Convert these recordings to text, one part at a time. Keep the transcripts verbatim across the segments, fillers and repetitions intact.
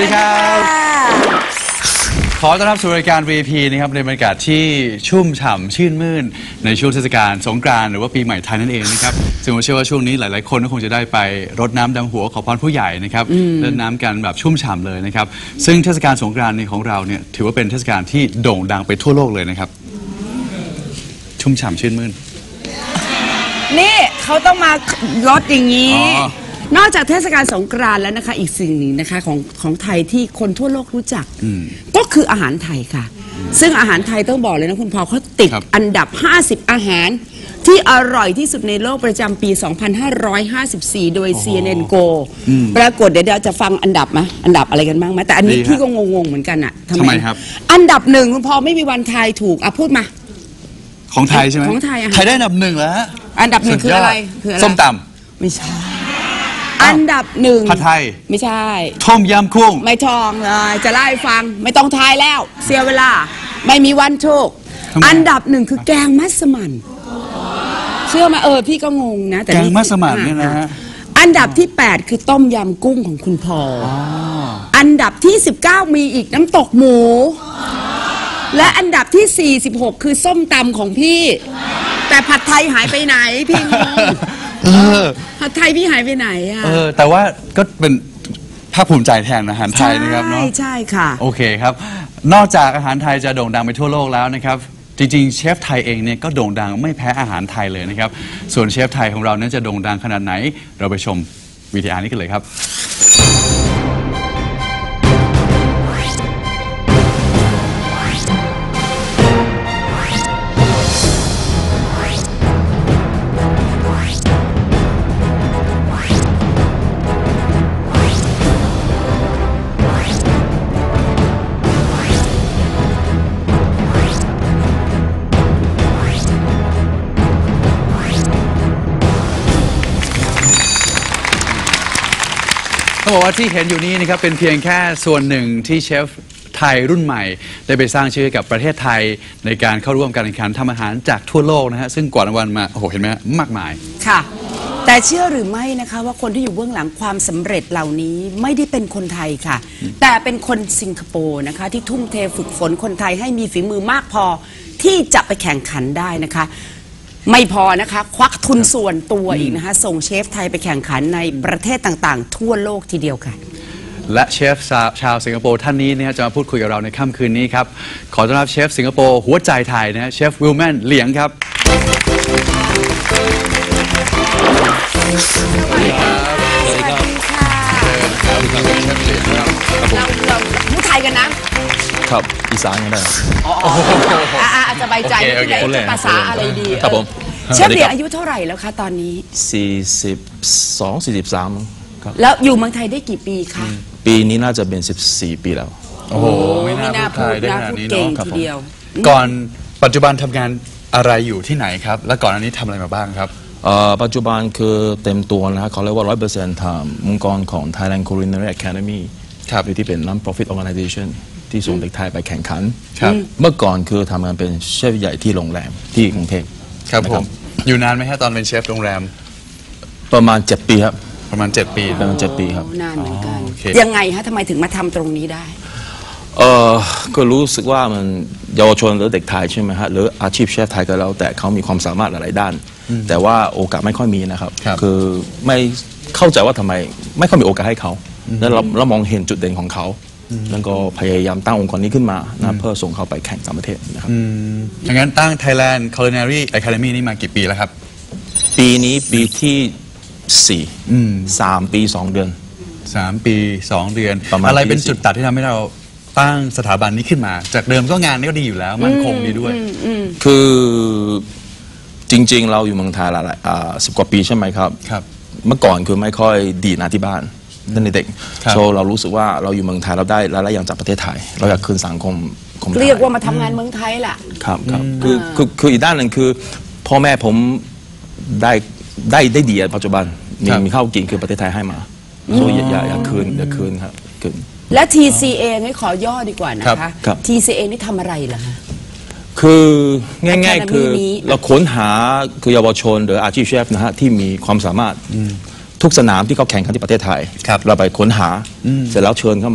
ดีครับขอต้อนรับสู่รายการ วี ไอ พี นะครับในบรรยากาศที่ชุ่มฉ่ำชื่นมื่นในช่วงเทศกาลสงกรานต์หรือว่าปีใหม่ไทยนั่นเองนะครับซึ่งผมเชื่อว่าช่วงนี้หลายๆคนก็คงจะได้ไปรดน้ำดำหัวขอพรผู้ใหญ่นะครับเล่นน้ำกันแบบชุ่มฉ่ำเลยนะครับซึ่งเทศกาลสงกรานต์ในของเราเนี่ยถือว่าเป็นเทศกาลที่โด่งดังไปทั่วโลกเลยนะครับชุ่มฉ่ำชื่นมื่นนี่เขาต้องมาลดอย่างนี้นอกจากเทศกาลสงกรานต์แล้วนะคะอีกสิ่งหนึ่งนะคะของของไทยที่คนทั่วโลกรู้จักก็คืออาหารไทยค่ะซึ่งอาหารไทยต้องบอกเลยนะคุณพอเขาติดอันดับห้าสิบอาหารที่อร่อยที่สุดในโลกประจำปีสองพันห้าร้อยห้าสิบสี่โดย ซี เอ็น เอ็น Go ปรากฏเดี๋ยวเราจะฟังอันดับไหมอันดับอะไรกันบ้างไหมแต่อันนี้พี่ก็งงๆเหมือนกันอะทำไมครับอันดับหนึ่งคุณพอไม่มีวันไทยถูกอ่ะพูดมาของไทยใช่ไหมของไทยไทยได้อันดับหนึ่งแล้วอันดับหนึ่งคืออะไรคืออะไรส้มตำไม่ใช่อันดับหนึ่งผัดไทยไม่ใช่ต้มยำกุ้งไม่ทองเลยจะไล่ฟังไม่ต้องทายแล้วเสียเวลาไม่มีวันถูกอันดับหนึ่งคือแกงมัสมั่นเชื่อไหมเออพี่ก็งงนะแต่แกงมัสมั่นเนี่ยนะฮะอันดับที่แปดคือต้มยำกุ้งของคุณพออันดับที่สิบเก้ามีอีกน้ำตกหมูและอันดับที่สี่สิบหกคือส้มตำของพี่แต่ผัดไทยหายไปไหนพี่งงผัดไทยพี่หายไปไหนอ่ะเออแต่ว่าก็เป็นภาคภูมิใจแทนอาหารไทยนะครับเนาะใช่ใช่ค่ะโอเคครับนอกจากอาหารไทยจะโด่งดังไปทั่วโลกแล้วนะครับจริงๆเชฟไทยเองเนี่ยก็โด่งดังไม่แพ้อาหารไทยเลยนะครับส่วนเชฟไทยของเรานั้นจะโด่งดังขนาดไหนเราไปชมวิดีโอนี้กันเลยครับต้องบอกว่าที่เห็นอยู่นี้นะครับเป็นเพียงแค่ส่วนหนึ่งที่เชฟไทยรุ่นใหม่ได้ไปสร้างชื่อกับประเทศไทยในการเข้าร่วมการแข่งขันทำอาหารจากทั่วโลกนะฮะซึ่งกวาดรางวัลมาโอ้โหเห็นไหมมากมายค่ะแต่เชื่อหรือไม่นะคะว่าคนที่อยู่เบื้องหลังความสำเร็จเหล่านี้ไม่ได้เป็นคนไทยค่ะแต่เป็นคนสิงคโปร์นะคะที่ทุ่มเทฝึกฝนคนไทยให้มีฝีมือมากพอที่จะไปแข่งขันได้นะคะไม่พอนะคะควักทุนส่วนตัวอีกนะคะส่งเชฟไทยไปแข่งขันในประเทศต่างๆทั่วโลกทีเดียวค่ะและเชฟชาวสิงคโปร์ท่านนี้นะจะมาพูดคุยกับเราในค่ำคืนนี้ครับขอต้อนรับเชฟสิงคโปร์หัวใจไทยนะเชฟวิลแมนเหลียงครับสวัสดีครับสวัสดีครับเราเราพูดไทยกันนะครับอีสานกันได้อ๋ออาจจะสบายใจจะภาษาอะไรดีครับผมเชฟเหลียงอายุเท่าไหร่แล้วคะตอนนี้สี่สิบสองสี่สิบสามครับแล้วอยู่เมืองไทยได้กี่ปีคะปีนี้น่าจะเป็นสิบสี่ปีแล้วโอ้โหไม่น่าพูดได้ขนาดนี้เนาะทีเดียวก่อนปัจจุบันทำงานอะไรอยู่ที่ไหนครับและก่อนอันนี้ทำอะไรมาบ้างครับปัจจุบันคือเต็มตัวนะฮะเขาเรียกว่าร้อยเปอร์เซ็นต์ทำองค์กรของ Thailand Culinary Academy ครับที่เป็น non-profit organization ที่ส่งเด็กไทยไปแข่งขันเมื่อก่อนคือทำงานเป็นเชฟใหญ่ที่โรงแรมที่กรุงเทพครับผมอยู่นานไหมฮะตอนเป็นเชฟโรงแรมประมาณเจ็ดปีครับประมาณเจ็ดปีประมาณเจ็ดปีครับนานเหมือนกันยังไงฮะทำไมถึงมาทำตรงนี้ได้เออก็รู้สึกว่ามันเยาวชนหรือเด็กไทยใช่ไหมฮะหรืออาชีพเชฟไทยก็แล้วแต่เขามีความสามารถหลายด้านแต่ว่าโอกาสไม่ค่อยมีนะครับคือไม่เข้าใจว่าทำไมไม่ค่อยมีโอกาสให้เขาแล้วเราเรามองเห็นจุดเด่นของเขาแล้วก็พยายามตั้งองค์กรนี้ขึ้นมานะเพื่อส่งเขาไปแข่งต่างประเทศนะครับอย่างนั้นตั้ง Thailand Culinary Academy นี่มากี่ปีแล้วครับปีนี้ปีที่สี่สามปีสองเดือนสามปีสองเดือนอะไรเป็นจุดตัดที่ทำให้เราตั้งสถาบันนี้ขึ้นมาจากเดิมก็งานนี้ก็ดีอยู่แล้วมั่นคงดีด้วยคือจริงๆเราอยู่เมืองไทยหลายสิบกว่าปีใช่ไหมครับครับเมื่อก่อนคือไม่ค่อยดีนะที่บ้านตั้งแต่เด็กโซเรารู้สึกว่าเราอยู่เมืองไทยเราได้หลายๆอย่างจากประเทศไทยเราอยากคืนสังคมเรียกว่ามาทำงานเมืองไทยแหละครับครับคือคือคืออีกด้านหนึ่งคือพ่อแม่ผมได้ได้ได้ดีปัจจุบันมีมีข้าวกินคือประเทศไทยให้มาโซอยากอยากคืนอยากคืนครับคืนและ ที ซี เอ นี่ขอย่อดีกว่านะคะ ที ซี เอ นี่ทำอะไรล่ะคะคือง่ายๆคือเราค้นหาคือเยาวชนหรืออาชีพเชฟนะฮะที่มีความสามารถทุกสนามที่เขาแข่งขันที่ประเทศไทยเราไปค้นหาเสร็จแล้วเชิญเข้ามา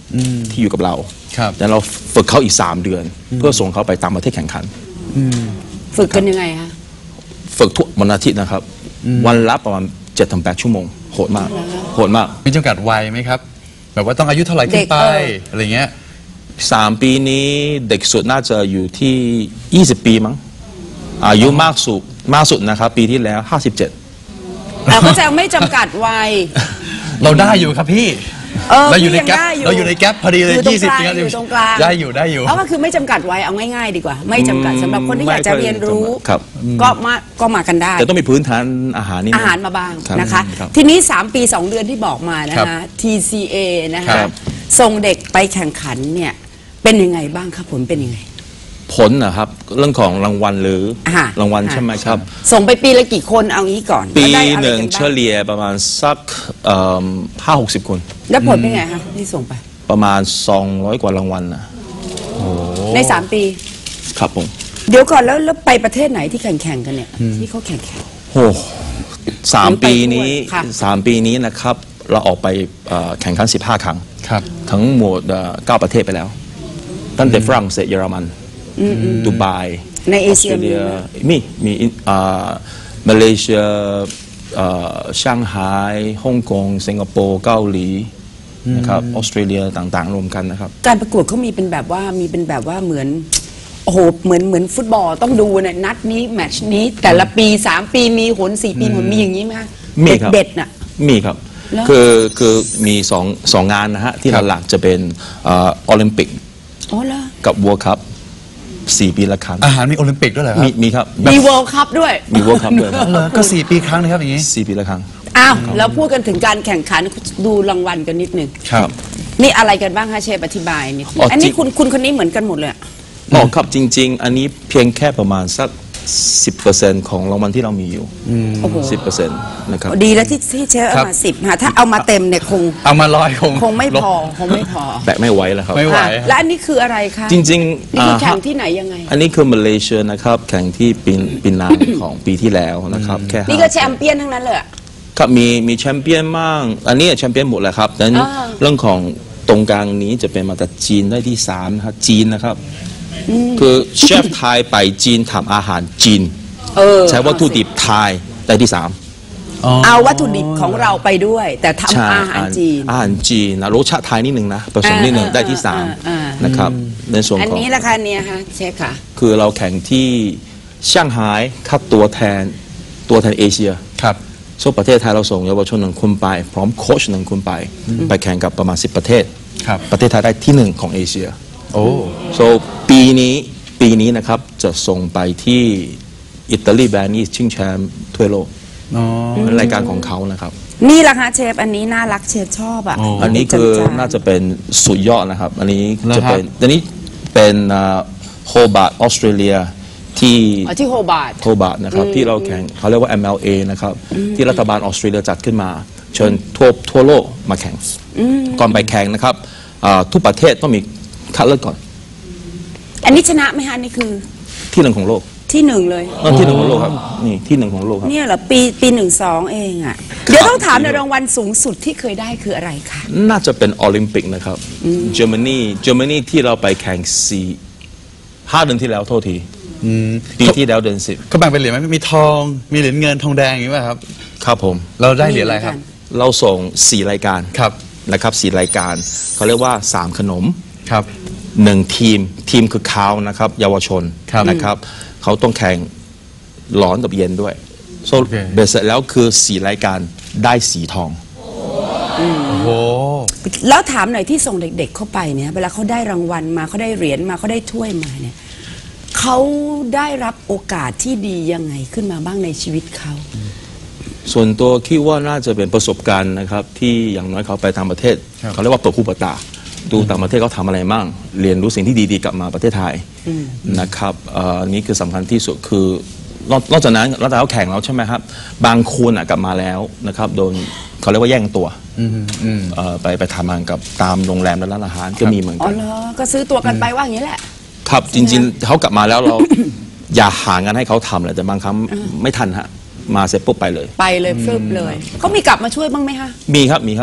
ที่อยู่กับเราครับแล้วเราฝึกเขาอีกสามเดือน เพื่อส่งเขาไปต่างประเทศแข่งขันฝึกกันยังไงคะฝึกทุกวันอาทิตย์นะครับ วันละประมาณเจ็ดถึงแปดชั่วโมงโหดมากโหดมากมีจำกัดวัยไหมครับ แบบว่าต้องอายุเท่าไหร่ขึ้นไปอะไรเงี้ยสามปีนี้เด็กสุดน่าจะอยู่ที่ยี่สิบปีมั้งอายุมากสุดมากสุดนะครับ ปีที่แล้วห้าสิบเจ็ดเราก็จะไม่จำกัดวัยเราได้อยู่ครับพี่เออเราอยู่ในพี่งแก๊ปได้เราอยู่ในแก๊ปพอดีเลยอยู่ตรงยี่สิบกลางปีอยู่ตรงกลางได้อยู่ได้อยู่แล้วก็คือไม่จำกัดวัยเอาง่ายๆดีกว่า ไม่จำกัดสำหรับคนที่ไม่อยากจะเรียนรู้ครับก็มาก็มากันได้แต่ต้องมีพื้นฐานอาหารนิดนึอาง หารมาบ้างรับนะคะรับทีนี้ สาม ปี สอง เดือนที่บอกมานะครัคะบที ซี เอ นะครัคะบส่งเด็กไปแข่งขันเนี่ยเป็นยังไงบ้างครับผลเป็นยังไงผลนะครับเรื่องของรางวัลหรืออ่ารางวัลอ่าใช่ไหมครับส่งไปปีละกี่คนเอางี้ก่อนปีแล้วได้อะไรหนึ่งกันเฉบ้างลี่ยประมาณสักห้าหกสิบคนแล้วผลเป็นไงคะที่ส่งไปประมาณสองร้อยกว่ารางวัลนะใน สาม ปีครับผมเดี๋ยวก่อนแล้วแล้วไปประเทศไหนที่แข่งๆกันเนี่ยที่เขาแข่งขันโอ้สามหรือไปปีนี้ทั่วค่ะสามปีนี้นะครับ เราออกไปเอ่อแข่งขันสิบห้าครั้งครับทั้งหมดเอ่อเก้าประเทศไปแล้ว ตั้งแต่ฝรั่งเศสเยอรมันดูไบในเอออสเชีเตยรเลียมีไหมมีมีอินอ่ามาเลเซียเอ่อช่างไฮ้ฮ่องกงสิงคโปร์เกาหลีนะครับออสเตรเลียต่างๆ รวมกันนะครับการประกวดเขามีเป็นแบบว่ามีเป็นแบบว่าเหมือนโอ้โหเหมือนเหมือนฟุตบอลต้องดูเนี่ยนัดนี้แมตช์นี้ แต่ละปีสามปีมีหนสี่ปีหนมีอย่างนี้ไหมคะมีครับเด็ดๆน่ะมีครับแล้วคือคือมีสองสองงานนะฮะ ที่หลักๆจะเป็นเออโอลิมปิกอ๋อเหรอกับวัวคัพสี่ปีละครั้งอาหารมีโอลิมปิกด้วยเหรอครัมีบมีครับมีเวิลด์คัพด้วยมีวัวคัพด้วยครับเหรอก็สี่ปีครั้งนะครับอย่างนี้สี่ปีละครั้งอ้าวแล้วพูดกันถึงการแข่งขันดูรางวัลกันนิดหนึ่งครับนี่อะไรกันบ้างคะเชฟอธิบายนิดนึงอ๋ออันนี้จริงคุณคุณคนนี้เหมือนกันหมดเลยอะอ๋อครับจริง ๆ อันนี้เพียงแค่ประมาณสัก สิบเปอร์เซ็นต์ ของรางวัลที่เรามีอยู่โอ้โหสิบเปอร์เซ็นต์ นะครับดีแล้วที่ที่เชฟเอาครับมาสิบค่ะถ้าเอามาเต็มเนี่ยคงเอามาลอยคงคงไม่พอคงไม่พอแบกไม่ไหวแล้วครับไม่ไหวค่ะและอันนี้คืออะไรคะจริงนี่คืออ่าแข่งที่ไหนยังไงอันนี้คือมาเลเซียนะครับ แข่งที่ปีนปีนาน ของปีที่แล้วนะครับ แค่ห้านี่ก็แชมเปี้ยนทั้งนั้นเลยอะครับมีมีแชมเปี้ยนมากอันนี้แชมเปี้ยนหมดแหละครับนั้นอ่าเรื่องของตรงกลางนี้จะเป็นมาจากจีนได้ที่สามนะครับจีนนะครับ คือเชฟไทยไปจีนทำอาหารจีนเออใช้วัตถุดิบไทยได้ที่สามเอาวัตถุดิบของเราไปด้วย แต่ทำอาหารจีนอาหารจีนนะรสชาติไทยนิดหนึ่งนะผสมนิดหนึ่งอ่าได้ที่สามอ่าอ่านนะครับในส่วนอันของนี้ราคาเนี่ยค่ะเชฟค่ะคือเราแข่งที่ช่างไฮ้คัดตัวแทนตัวแทนเอเชียครับส่วนประเทศไทยเราส่งเยาวชนหนึ่งคนไป พร้อมโค้ชหนึ่งคนไป ไปแข่งกับประมาณสิบประเทศครับประเทศไทยได้ที่หนึ่งของเอเชียโอ้ so ปีนี้ปีนี้นะครับจะส่งไปที่อิตาลีแบรนด์นี่ชิงแชมป์ทั่วโลกอ๋อเป็นรายการของเขานะครับนี่ราคาเชฟอันนี้น่ารักเชฟชอบอ่ะโอ้อันนี้คือจางๆน่าจะเป็นสุดยอดนะครับ อันนี้เหรอจะครับเป็นอันนี้เป็นโฮบาร์ตออสเตรเลียที่อ๋อที่โฮบาร์ดโฮบาร์ตนะครับที่เราแข่งเขาเรียกว่า แอม แอล เอ นะครับที่รัฐบาลออสเตรเลียจัดขึ้นมา เชิญทั่วทั่วโลกมาแข่งก่อนไปแข่งนะครับอ่าทุกประเทศต้องมีคัดเลือกก่อนอันนี้ชนะไหมฮะอันนี่คือที่หนึ่งของโลกที่หนึ่งเลยนั่นที่หนึ่งของโลกครับนี่ที่หนึ่งของโลกครับเนี่ยเหรอปีปีหนึ่งสองเองอ่ะ เดี๋ยวต้องถามในอยรางวัลสูงสุดที่เคยได้คืออะไรคะน่าจะเป็นโอลิมปิกนะครับเยอรมนีเยอรมนีที่เราไปแข่งสี่ห้าเดือนที่แล้วโทษทีปีที่แล้วเดือนสิบเขาแบ่งเป็นเหรียญไหมมีทอง มีเหรียญเงินทองแดงอย่างนี้ป่ะครับครับผมเราได้เหรียญอะไรครับเราส่งสี่รายการครับนะครับสี่รายการเขาเรียกว่าสามขนมครับหนึ่งทีมทีมคือเขานะครับเยาวชนครับนะครับเขาต้องแข่งร้อนกับเย็นด้วยโซโอเคเบสเสร็จแล้วคือสี่รายการได้สีทองโอ้โหแล้วถามหน่อยที่ส่งเด็กๆเข้าไปเนี่ยเวลาเขาได้รางวัลมาเขาได้เหรียญมาเขาได้ถ้วยมาเนี่ยเขาได้รับโอกาสที่ดียังไงขึ้นมาบ้างในชีวิตเขาส่วนตัวคิดว่าน่าจะเป็นประสบการณ์นะครับที่อย่างน้อยเขาไปต่างประเทศครับเขาเรียกว่าเปิดหูเปิดตาดูต่างประเทศเขาทำอะไรมั่งเรียนรู้สิ่งที่ดีๆกลับมาประเทศไทยนะครับเอ่อนี่คือสำคัญที่สุดคือนอกนอกจากนั้นเราแต่เขาแข่งแล้วใช่ไหมครับบางคนอ่ะกลับมาแล้วนะครับโดนเขาเรียกว่าแย่งตัวเอ่อไปไปทำงานกับตามโรงแรมและร้านอาหารก็มีเหมือนอ๋อกันเหรอก็ซื้อตัวกันไปว่าอย่างนี้แหละครับจริงๆเขากลับมาแล้วเรา อย่าหางานให้เขาทำเลยแต่บางครั้งไม่ทันฮะมาเสร็จปุ๊บไปเลยไปเลยฟึบเลยเขามีกลับมาช่วยบ้างไหมคะมีครับมีครับ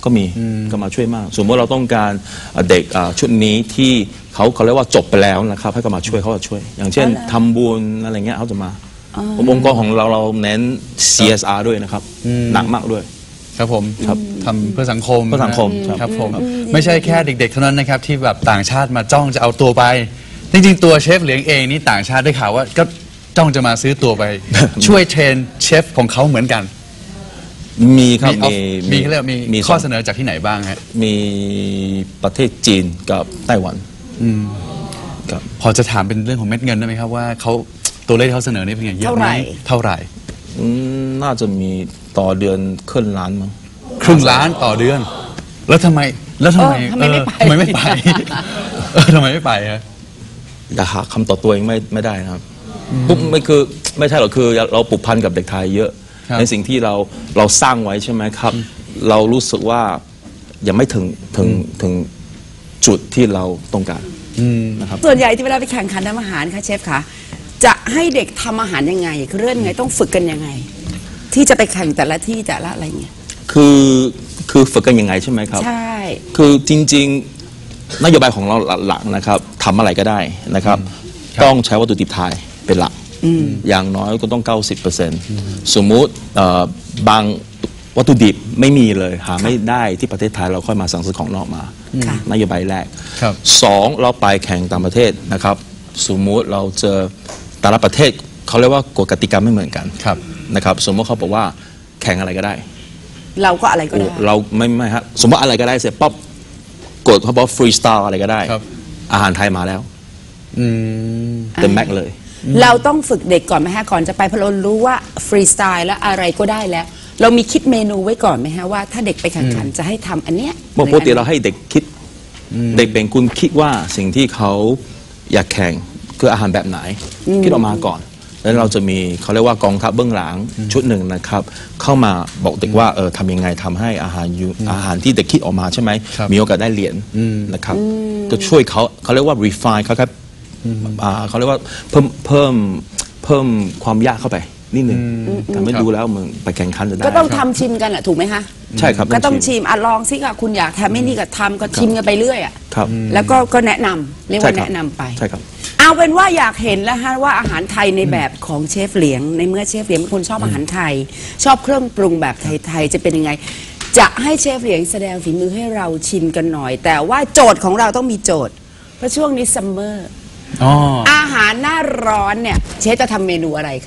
ก็มีก็มาช่วยมากสมมติเราต้องการเด็กชุดนี้ที่เขาเขาเรียกว่าจบไปแล้วนะครับให้เขามาช่วยเขาจะช่วย อย่างเช่นทำบุญอะไรเงี้ยเขาจะมาองค์กรของเราเราเน้น ซี เอส อาร์ ด้วยนะครับหนักมากด้วยครับผมครับทำเพื่อสังคมเพื่อสังคมนะครับผมไม่ใช่แค่เด็กๆเท่านั้นนะครับที่แบบต่างชาติมาจ้องจะเอาตัวไป จริงๆตัวเชฟเหลียงเองนี่ต่างชาติได้ข่าวว่าก็จ้องจะมาซื้อตัวไป ช่วยเทรนเชฟของเขาเหมือนกันมีครับมีมีมีเขาเรียกว่ามีมีข้อเสนอจากที่ไหนบ้างฮะมีประเทศจีนกับไต้หวันครับพอจะถามเป็นเรื่องของเม็ดเงินได้ไหมครับว่าเขาตัวเลขที่เขาเสนอนี่เป็นไงเยอะไหมเท่าไหร่อืมน่าจะมีต่อเดือนครึ่งล้านมั้งครึ่งล้านต่อเดือน แล้วทำไมแล้วทำไมเออทำไมไม่ไปเออทำไมไม่ไปเออทำไมไม่ไปฮะอยากหาคำตอบตัวเองไม่ไม่ได้นะครับปุ๊บไม่คือไม่ใช่หรอกคือเราผูกพันกับเด็กไทยเยอะครับในสิ่งที่เราเราสร้างไว้ใช่ไหมครับ เรารู้สึกว่ายังไม่ถึงถึงถึงจุดที่เราต้องการนะครับส่วนใหญ่ที่เวลาไปแข่งขันทำอาหารค่ะเชฟคะจะให้เด็กทำอาหารยังไงคือเรื่องไงต้องฝึกกันยังไง ที่จะไปแข่งแต่ละที่แต่ละอะไรเงี้ยคือคือฝึกกันยังไงใช่ไหมครับใช่คือจริงๆนโยบายของเราหลักๆนะครับทำอะไรก็ได้นะครับ ต้องใช้วัตถุดิบไทยเป็นหลักอย่างน้อยก็ต้อง เก้าสิบเปอร์เซ็นต์ สมมุติเอ่อบางวัตถุดิบไม่มีเลยหาไม่ได้ที่ประเทศไทยเราค่อยมาสั่งซื้อของนอกมาค่ะนโยบายแรกครับสองเราไปแข่งต่างประเทศนะครับ สมมุติเราเจอแต่ละประเทศเขาเรียกว่ากฎกติกาไม่เหมือนกันครับนะครับสมมติเขาบอกว่าแข่งอะไรก็ได้เราก็อะไรก็โอ้ได้เราไม่ไม่ฮะสมมติอะไรก็ได้เสร็จป๊อบกดเขาบอกฟรีสไตล์อะไรก็ได้ครับอาหารไทยมาแล้วอืมเต็มแม็กซ์เลยเราต้องฝึกเด็กก่อนไหมฮะก่อนจะไปเพราะเรารู้ว่าฟรีสไตล์แล้วอะไรก็ได้แล้ว เรามีคิดเมนูไว้ก่อนไหมฮะว่าถ้าเด็กไปแข่งขันจะให้ทำอันเนี้ยปกติเราให้เด็กคิด เด็กเป็นคุณคิดว่าสิ่งที่เขาอยากแข่งคืออาหารแบบไหน คิดออกมาก่อน แล้วเราจะมีเขาเรียกว่ากองทัพเบื้องหลังชุดหนึ่งนะครับ เข้ามาบอกเด็กว่าเออทำยังไงทำให้อาหารอยู่อาหารที่เด็กคิดออกมาใช่ไหมครับมีโอกาสได้เหรียญนะครับ ก็ช่วยเขาเขาเรียกว่า refine เขาครับอ่าเขาเรียกว่าเพิ่มเพิ่มเพิ่มความยากเข้าไปนิดหนึ่งทำให้ดูแล้วมึงไปแข่งขันจะได้ก็ต้องทำชิมกันแหละถูกไหมคะใช่ครับก็ต้องชิมชิมอ่ะลองสิค่ะคุณอยากทำไม่นี่ก็ทำก็ชิมกันไปเรื่อยอ่ะครับแล้วก็ก็แนะนำเรียกใช่ว่าครับแนะนำไปใช่ครับเอาเป็นว่าอยากเห็นแล้วฮะว่าอาหารไทยในแบบของเชฟเหลียง ในเมื่อเชฟเหลียงเป็นคนชอบอาหารไทย ชอบเครื่องปรุงแบบไทยๆจะเป็นยังไง จะให้เชฟเหลียงแสดงฝีมือให้เราชิมกันหน่อย แต่ว่าโจทย์ของเราต้องมีโจทย์เพราะช่วงนี้ซัมเมอร์อ๋ออาหารหน้าร้อนเนี่ยเชฟจะทำเมนูอะไรคะ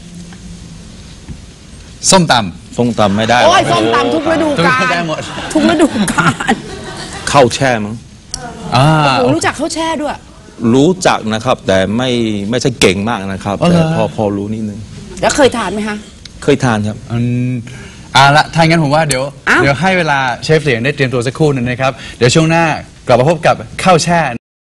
ส้มตส้มตำไม่ได้โอ้ยส้มตำทุกฤดูกาลทุกได้หมดทุกฤดูกาลข้าวแช่มั้งำอ่าโอ้รู้จักข้าวแช่ด้วยรู้จักนะครับ แต่ไม่ไม่ใช่เก่งมากนะครับอ๋อเหรแต่อพอพอรู้นิดนึงแล้วเคยทานไหมคะเคยทานครับอืมเอ่าละถ้างั้นผมว่าเดี๋ยวอ้าวเดี๋ยวให้เวลาเชฟเหลียงได้เตรียมตัวสักครู่หนึงนะครับ เดี๋ยวช่วงหน้ากลับมาพบกับข้าวแช่